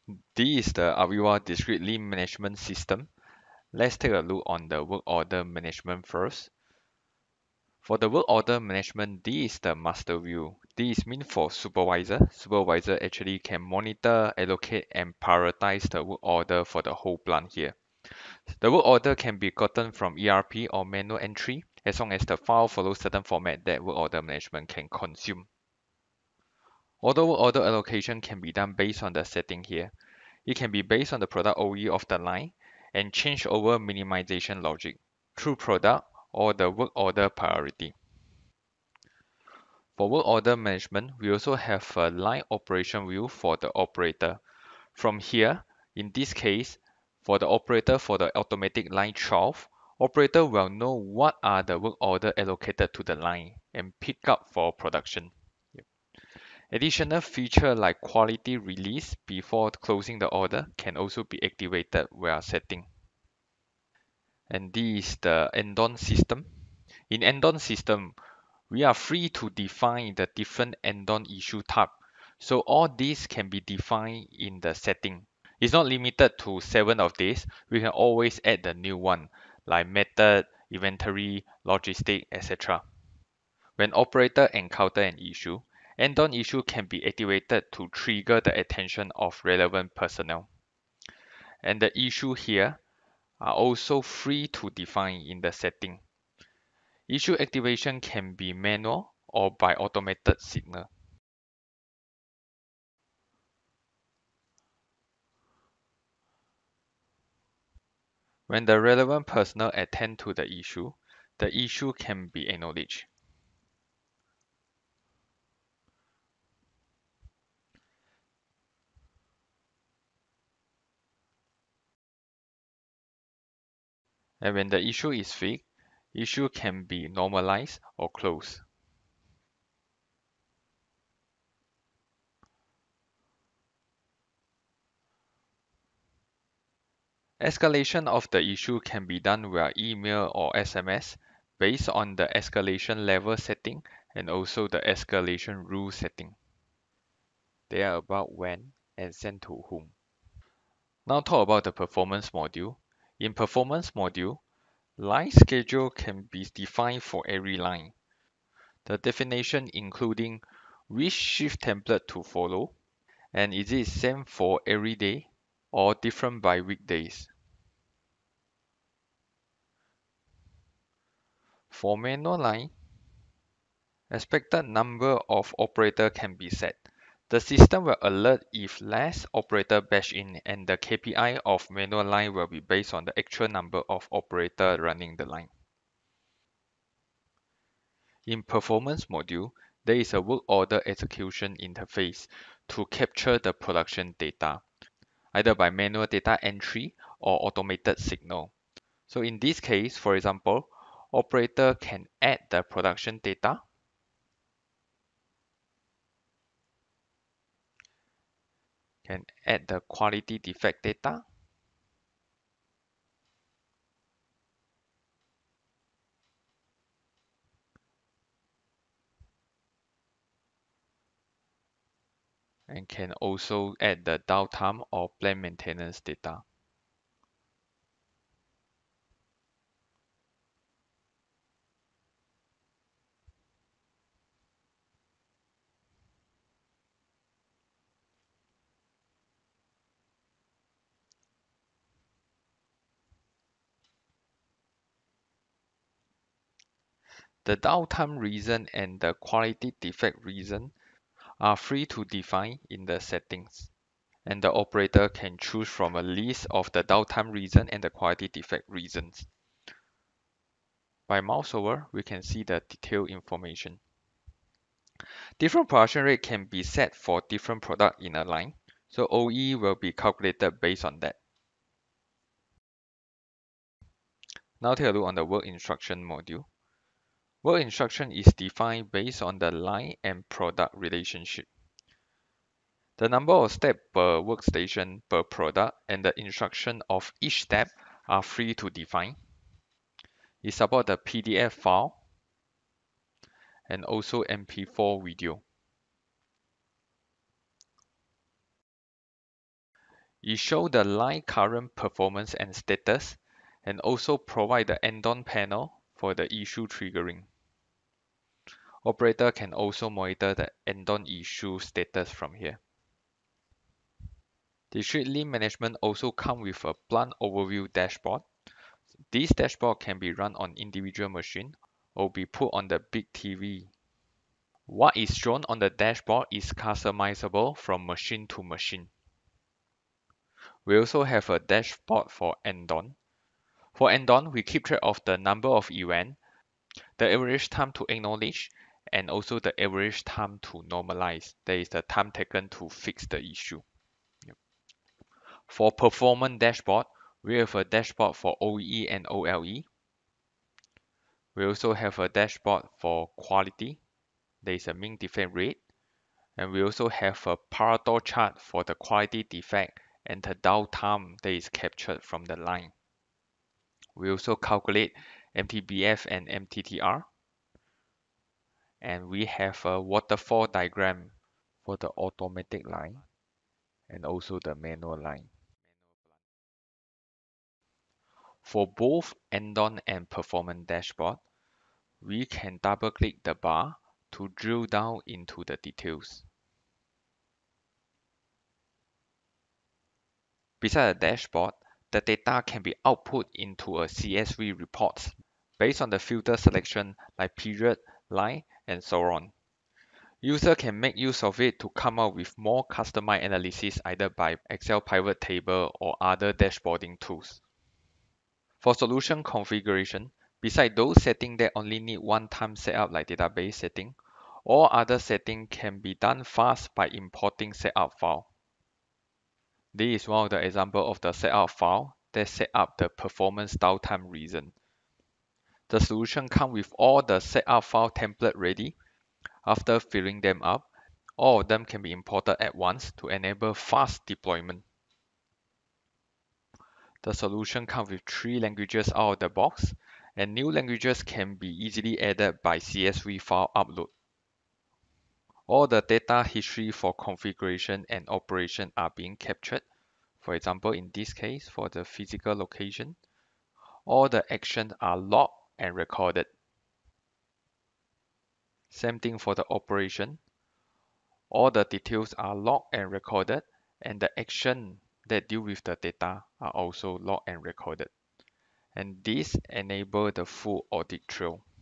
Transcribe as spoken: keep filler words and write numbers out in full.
This is the Aviva Discrete Lean Management System. Let's take a look on the work order management first. For the work order management, this is the master view. This is meant for supervisor. Supervisor actually can monitor, allocate, and prioritize the work order for the whole plant here. The work order can be gotten from E R P or manual entry as long as the file follows certain format that work order management can consume. Although work order allocation can be done based on the setting here, it can be based on the product O E of the line and change over minimization logic through product or the work order priority. For work order management, we also have a line operation view for the operator. From here, in this case, for the operator for the automatic line twelve, operator will know what are the work order allocated to the line and pick up for production. Additional feature like quality release before closing the order can also be activated while setting. And this is the add-on system. In add-on system, we are free to define the different add-on issue type. So all these can be defined in the setting. It's not limited to seven of these. We can always add the new one like method, inventory, logistic, et cetera. When operator encounter an issue, add-on issue can be activated to trigger the attention of relevant personnel. And the issue here are also free to define in the setting. Issue activation can be manual or by automated signal. When the relevant personnel attend to the issue, the issue can be acknowledged. And when the issue is fixed, issue can be normalized or closed. Escalation of the issue can be done via email or S M S based on the escalation level setting and also the escalation rule setting. They are about when and sent to whom. Now talk about the performance module. In performance module, line schedule can be defined for every line. The definition including which shift template to follow and is it same for every day or different by weekdays. For manual line, expected number of operator can be set. The system will alert if less operator batch in and the K P I of manual line will be based on the actual number of operator running the line. In performance module, there is a work order execution interface to capture the production data, either by manual data entry or automated signal. So in this case, for example, operator can add the production data, can add the quality defect data, and can also add the downtime or plant maintenance data. The downtime reason and the quality defect reason are free to define in the settings, and the operator can choose from a list of the downtime reason and the quality defect reasons. By mouse over, we can see the detailed information. Different production rate can be set for different product in a line, so O E will be calculated based on that. Now take a look on the work instruction module. Work instruction is defined based on the line and product relationship. The number of steps per workstation per product and the instruction of each step are free to define. It supports the P D F file and also M P four video. It shows the line current performance and status, and also provide the add-on panel for the issue triggering. Operator can also monitor the add-on issue status from here. District link management also comes with a plant overview dashboard. This dashboard can be run on individual machine or be put on the big T V. What is shown on the dashboard is customizable from machine to machine. We also have a dashboard for add-on. For add-on, we keep track of the number of events, the average time to acknowledge, and also the average time to normalize. That is the time taken to fix the issue. Yep. For performance dashboard, we have a dashboard for O E E and O L E. We also have a dashboard for quality. There is a mean defect rate. And we also have a Pareto chart for the quality defect and the downtime that is captured from the line. We also calculate M T B F and M T T R. And we have a waterfall diagram for the automatic line and also the manual line. For both add-on and performance dashboard, we can double click the bar to drill down into the details. Beside the dashboard, the data can be output into a C S V report based on the filter selection like period, line, and so on. User can make use of it to come up with more customized analysis either by Excel pivot table or other dashboarding tools. For solution configuration, besides those settings that only need one-time setup like database setting, all other settings can be done fast by importing setup file. This is one of the examples of the setup file that set up the performance downtime reason. The solution comes with all the setup file template ready. After filling them up, all of them can be imported at once to enable fast deployment. The solution comes with three languages out of the box, and new languages can be easily added by C S V file upload. All the data history for configuration and operation are being captured. For example, in this case, for the physical location, all the actions are logged and recorded. Same thing for the operation. All the details are logged and recorded, and the action that deal with the data are also logged and recorded. And this enables the full audit trail.